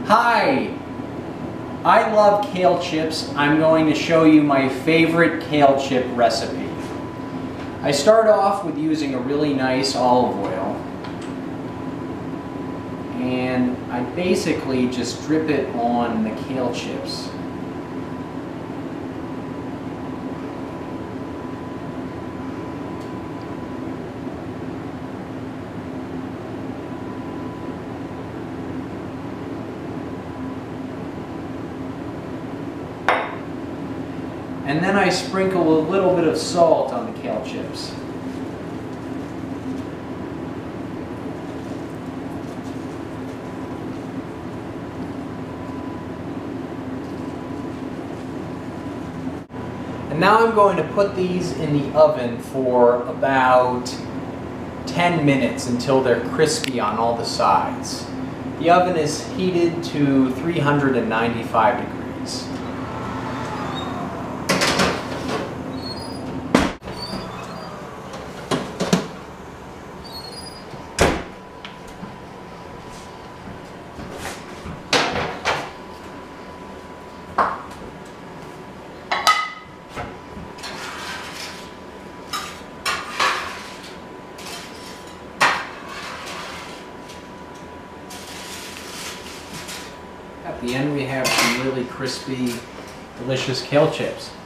Hi! I love kale chips. I'm going to show you my favorite kale chip recipe. I start off with using a really nice olive oil, and I basically just drip it on the kale chips. And then I sprinkle a little bit of salt on the kale chips. And now I'm going to put these in the oven for about 10 minutes until they're crispy on all the sides. The oven is heated to 395 degrees. At the end we have some really crispy, delicious kale chips.